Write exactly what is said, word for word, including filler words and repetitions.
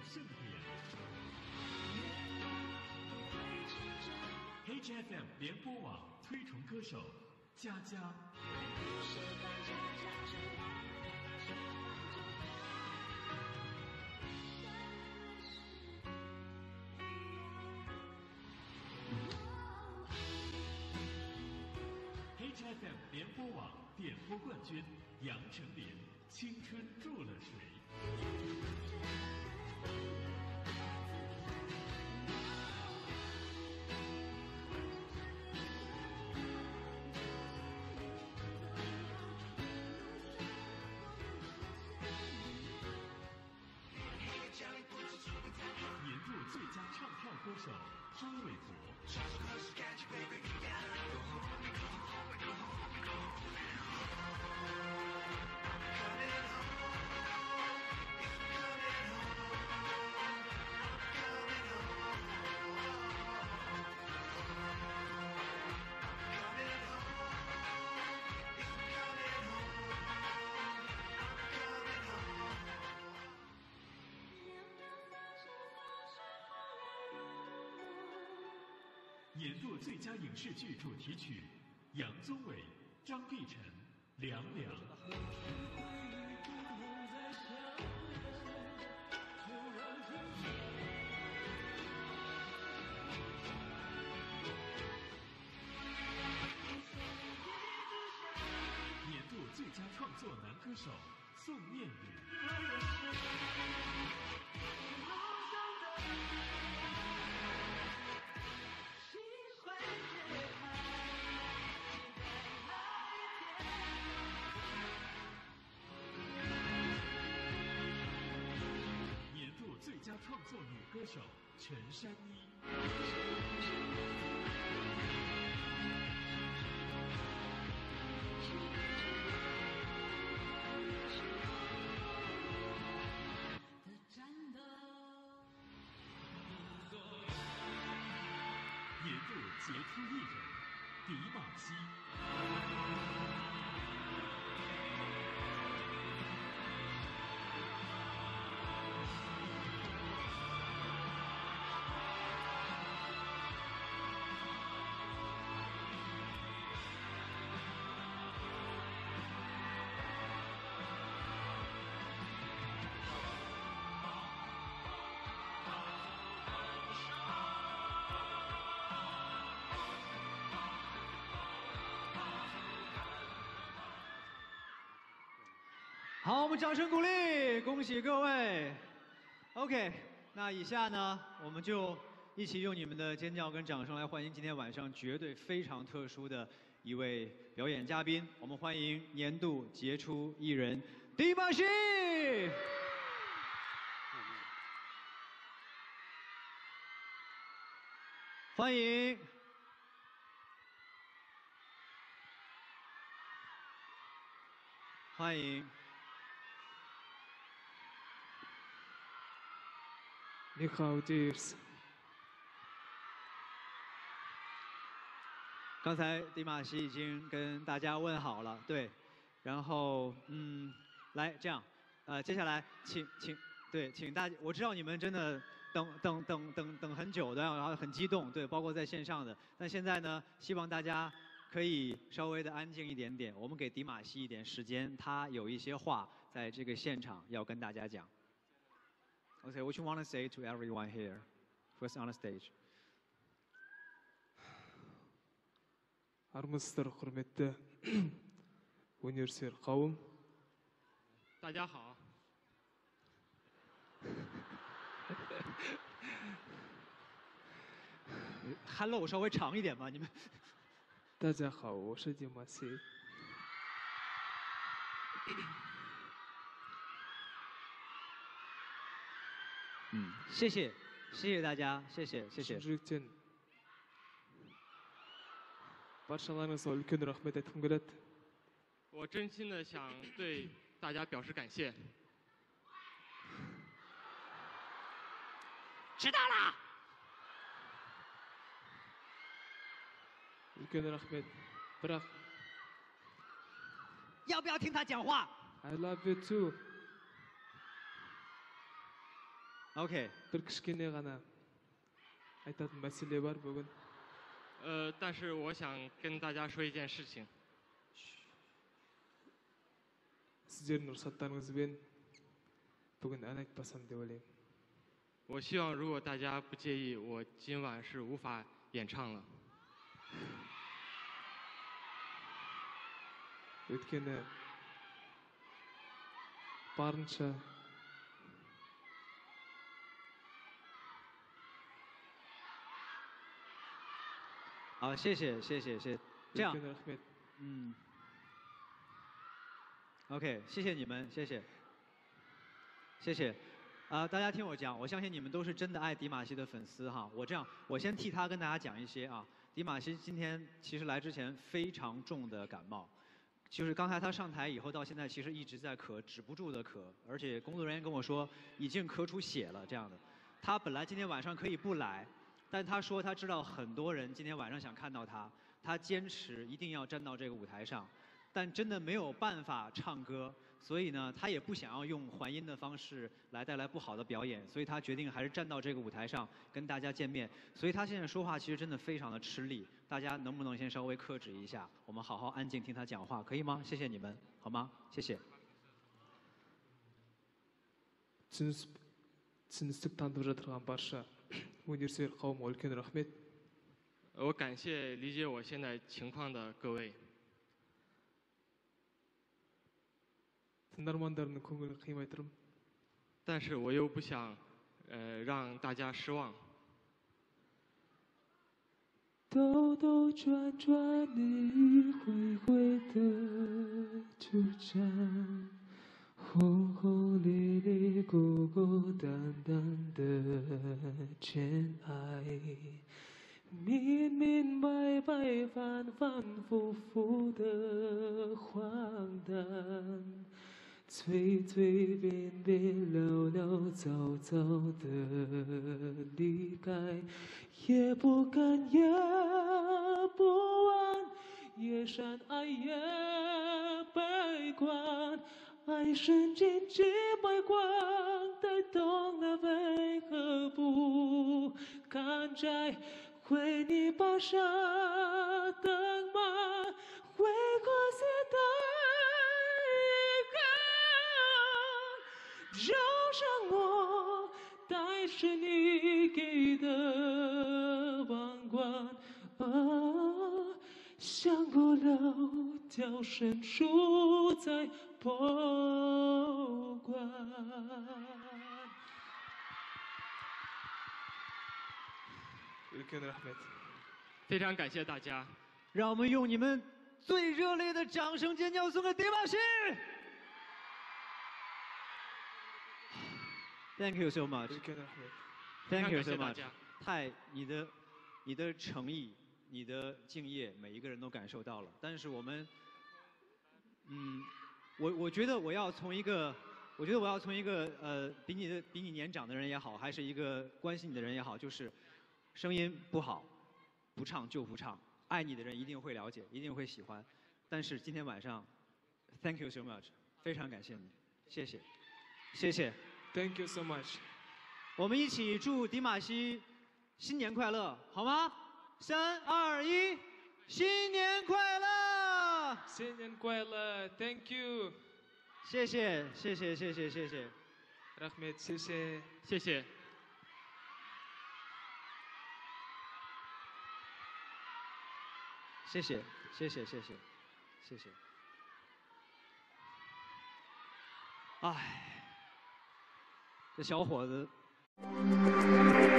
盛典。H F M 联播网推崇歌手佳佳。H F M 联播网点播冠军杨丞琳，《青春住了谁》。年度最佳唱跳歌手张伟国。年度最佳影视剧主题曲，杨宗纬、张碧晨，《凉凉》。年度最佳创作男歌手，宋念宇。最佳创作女歌手陈珊妮。年度杰出艺人迪玛希。 好，我们掌声鼓励，恭喜各位。OK， 那以下呢，我们就一起用你们的尖叫跟掌声来欢迎今天晚上绝对非常特殊的一位表演嘉宾。我们欢迎年度杰出艺人迪玛希。欢迎。欢迎。 你好 ，Dears。 刚才迪玛希已经跟大家问好了，对，然后嗯，来这样，呃，接下来请请对，请大家，我知道你们真的等等等等等很久的，然后很激动，对，包括在线上的，但现在呢，希望大家可以稍微的安静一点点，我们给迪玛希一点时间，他有一些话在这个现场要跟大家讲。Okay, what you want to say to everyone here, first on the stage? армысыздар құрметті өнерсүйер қауым. 大家好。 Hello， 稍微长一点吧，你们。 大家好，我是迪玛希。 嗯，谢谢，谢谢大家，谢谢，谢谢。 баршаларыңызға үлкен рахмет айтқым келеді. 我真心的想对大家表示感谢。 知道了。 үлкен рахмет. бірақ 要不要听他讲话 I love you too. OK， бір кішкене ғана айтатын мәселе бар бүгін. 呃，但是我想跟大家说一件事情。 Сіздердің рұқсаттарыңызбен бүгін ән айтпасам деп ойлаймын. 我希望如果大家不介意，我今晚是无法演唱了。 өйткені барынша ”好，谢谢谢谢谢谢。这样， үлкен рахмет. 嗯 ，OK， 谢谢你们，谢谢，谢谢。啊、大家听我讲，我相信你们都是真的爱迪玛希的粉丝哈。我这样，我先替他跟大家讲一些啊。迪玛希今天其实来之前非常重的感冒。 就是刚才他上台以后到现在，其实一直在咳，止不住的咳，而且工作人员跟我说已经咳出血了这样的。他本来今天晚上可以不来，但他说他知道很多人今天晚上想看到他，他坚持一定要站到这个舞台上，但真的没有办法唱歌，所以呢，他也不想要用还音的方式来带来不好的表演，所以他决定还是站到这个舞台上跟大家见面。所以他现在说话其实真的非常的吃力。 大家能不能先稍微克制一下？我们好好安静听他讲话，可以吗？谢谢你们，好吗？谢谢。 түсіністік түсіністік танытып жатырған барша өнерсүйер қауымға үлкен рахмет. 我感谢理解我现在情况的各位。 тыңдармандарымның көңілін қимай тұрмын. 但是我又不想，呃，让大家失望。 兜兜转转，一回回的纠缠，轰轰烈烈，孤孤单单的牵爱，明明白白，反反复复的荒诞，随随便便，潦潦糟糟的离开。 也不敢，也不安，也善爱，也悲观，爱深千几百关，才懂得为何不敢再为你跋山登马，为何是的一个，就像我带是你给的王冠啊，想不了掉身处在博物馆。 非常感谢大家， 让我们用你们最热烈的掌声尖叫送给迪玛希。Thank you so much. Thank you so much. 太，你的，你的诚意，你的敬业，每一个人都感受到了。但是我们，嗯，我我觉得我要从一个，我觉得我要从一个呃比你的比你年长的人也好，还是一个关心你的人也好，就是声音不好，不唱就不唱，爱你的人一定会了解，一定会喜欢。但是今天晚上 ，Thank you so much， 非常感谢你，谢谢，谢谢。 Thank you so much。 我们一起祝迪玛希新年快乐，好吗？三二一，新年快乐！ 新年快乐 ，Thank you。 谢谢，谢谢，谢谢，谢谢。 Rahmet，谢谢， 谢谢。 谢谢，谢谢，谢谢，谢谢。唉，这小伙子。